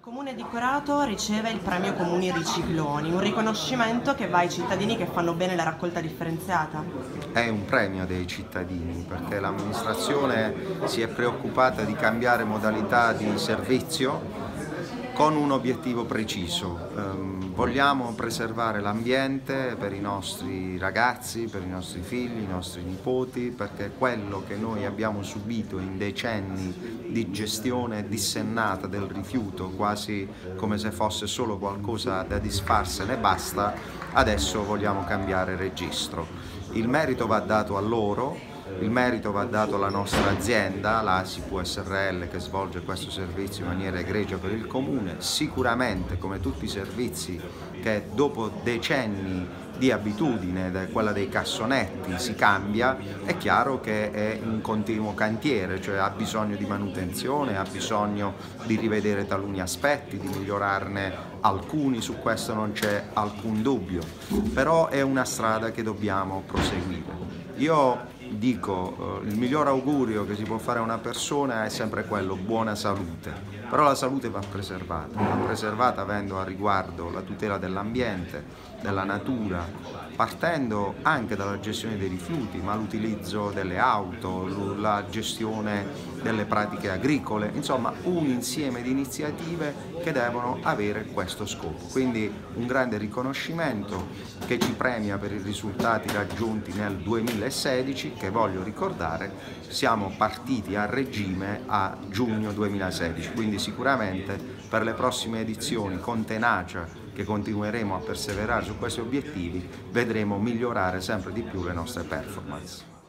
Comune di Corato riceve il premio Comuni Ricicloni, un riconoscimento che va ai cittadini che fanno bene la raccolta differenziata. È un premio dei cittadini perché l'amministrazione si è preoccupata di cambiare modalità di servizio con un obiettivo preciso. Vogliamo preservare l'ambiente per i nostri ragazzi, per i nostri figli, i nostri nipoti, perché quello che noi abbiamo subito in decenni di gestione dissennata del rifiuto, quasi come se fosse solo qualcosa da disfarsene e basta, adesso vogliamo cambiare registro. Il merito va dato a loro. Il merito va dato alla nostra azienda, la ASIPU SRL, che svolge questo servizio in maniera egregia per il Comune. Sicuramente, come tutti i servizi che dopo decenni di abitudine, quella dei cassonetti, si cambia, è chiaro che è un continuo cantiere, cioè ha bisogno di manutenzione, ha bisogno di rivedere taluni aspetti, di migliorarne alcuni, su questo non c'è alcun dubbio, però è una strada che dobbiamo proseguire. Io dico, il miglior augurio che si può fare a una persona è sempre quello, buona salute, però la salute va preservata avendo a riguardo la tutela dell'ambiente, della natura, partendo anche dalla gestione dei rifiuti, ma l'utilizzo delle auto, la gestione delle pratiche agricole, insomma un insieme di iniziative che devono avere questo scopo. Quindi un grande riconoscimento che ci premia per i risultati raggiunti nel 2016, che voglio ricordare, siamo partiti a regime a giugno 2016, quindi sicuramente per le prossime edizioni con tenacia che continueremo a perseverare su questi obiettivi vedremo migliorare sempre di più le nostre performance.